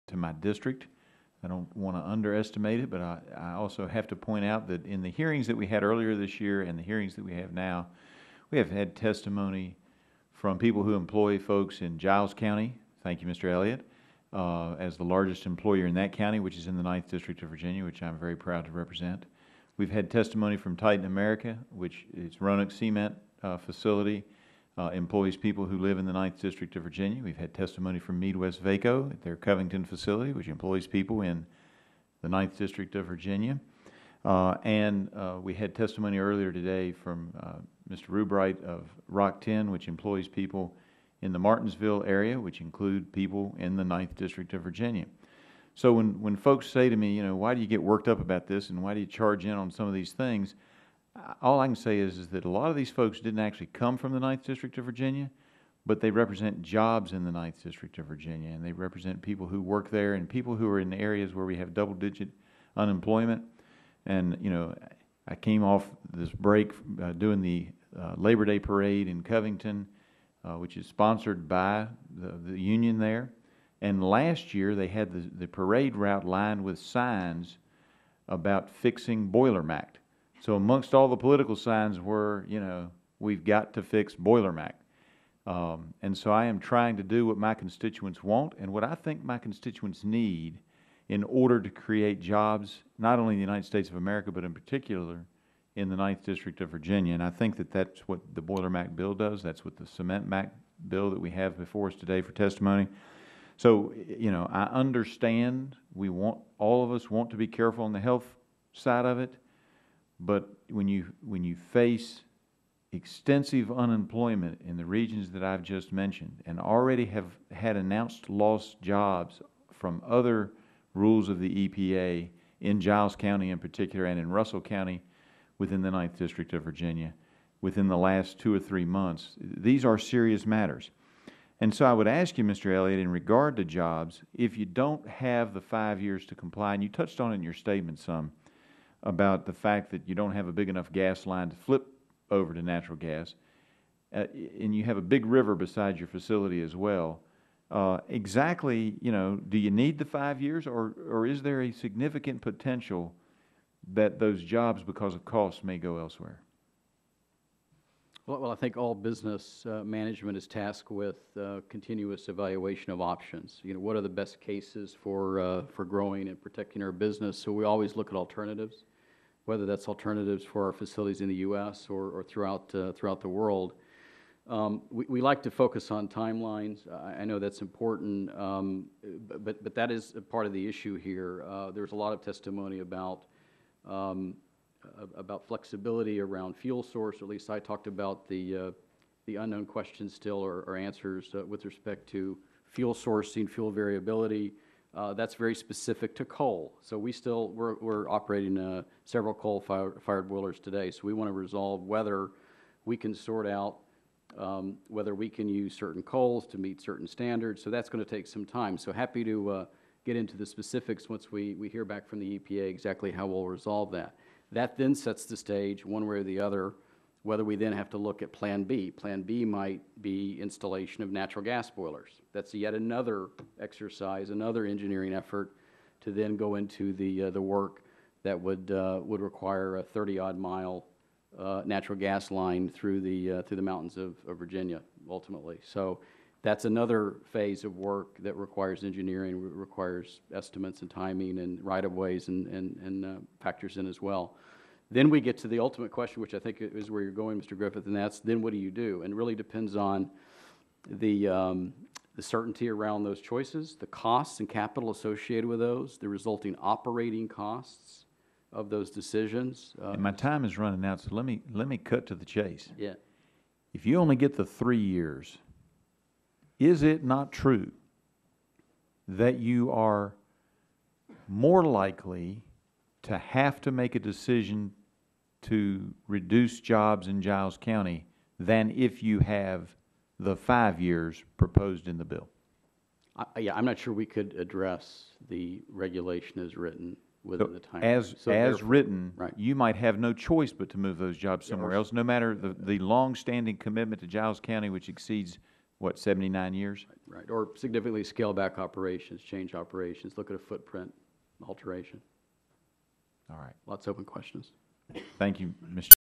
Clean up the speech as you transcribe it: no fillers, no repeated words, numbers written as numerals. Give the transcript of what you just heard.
to my district. I don't want to underestimate it, but I also have to point out that in the hearings that we had earlier this year and the hearings that we have now, we have had testimony from people who employ folks in Giles County. Thank you, Mr. Elliott, as the largest employer in that county, which is in the 9th District of Virginia, which I'm very proud to represent. We've had testimony from Titan America, which is Roanoke Cement facility, employs people who live in the 9th District of Virginia. We've had testimony from Midwest Vaco at their Covington facility, which employs people in the 9th District of Virginia. We had testimony earlier today from Mr. Rubright of Rock 10, which employs people in the Martinsville area, which include people in the 9th District of Virginia. So when folks say to me, you know, why do you get worked up about this and why do you charge in on some of these things, all I can say is that a lot of these folks didn't actually come from the 9th District of Virginia, but they represent jobs in the 9th District of Virginia, and they represent people who work there and people who are in areas where we have double-digit unemployment. And, you know, I came off this break doing the Labor Day Parade in Covington, which is sponsored by the union there. And last year they had the parade route lined with signs about fixing Boiler MACT. So amongst all the political signs were, you know, we've got to fix Boiler MACT. And so I am trying to do what my constituents want and what I think my constituents need in order to create jobs, not only in the United States of America, but in particular in the 9th District of Virginia. And I think that that's what the Boiler MACT bill does. That's what the Cement MACT bill that we have before us today for testimony. So, you know, I understand all of us want to be careful on the health side of it, but when you face extensive unemployment in the regions that I've just mentioned and already have had announced lost jobs from other rules of the EPA in Giles County in particular and in Russell County within the 9th District of Virginia within the last 2 or 3 months, these are serious matters. And so I would ask you, Mr. Elliott, in regard to jobs, if you don't have the 5 years to comply, and you touched on it in your statement some, about the fact that you don't have a big enough gas line to flip over to natural gas, and you have a big river beside your facility as well, exactly, you know, do you need the 5 years, or is there a significant potential that those jobs, because of costs, may go elsewhere? Well, I think all business management is tasked with continuous evaluation of options. You know, what are the best cases for growing and protecting our business? So we always look at alternatives, whether that's alternatives for our facilities in the U.S. or throughout the world. We like to focus on timelines. I know that's important, but that is a part of the issue here. There's a lot of testimony about flexibility around fuel source, or at least I talked about the unknown questions still or answers with respect to fuel sourcing, fuel variability. That's very specific to coal. So we're operating several coal-fired boilers today. So we want to resolve whether we can sort out whether we can use certain coals to meet certain standards. So that's going to take some time. So happy to get into the specifics once we hear back from the EPA exactly how we'll resolve that. That then sets the stage, one way or the other, whether we then have to look at Plan B. Plan B might be installation of natural gas boilers. That's yet another exercise, another engineering effort to then go into the work that would require a 30-odd mile natural gas line through the mountains of Virginia, ultimately. So that's another phase of work that requires engineering, requires estimates and timing and right-of-ways and factors in as well. Then we get to the ultimate question, which I think is where you're going, Mr. Griffith, and that's then what do you do? And it really depends on the certainty around those choices, the costs and capital associated with those, the resulting operating costs of those decisions. And my time is running out, so let me cut to the chase. Yeah. If you only get the 3 years, is it not true that you are more likely to have to make a decision to reduce jobs in Giles County than if you have the 5 years proposed in the bill? Yeah, I'm not sure we could address the regulation as written within the time. As written, right. You might have no choice but to move those jobs somewhere else, no matter the long-standing commitment to Giles County, which exceeds what, 79 years? Right, or significantly scale back operations, change operations, look at a footprint alteration. All right. Lots of open questions. Thank you, Mr.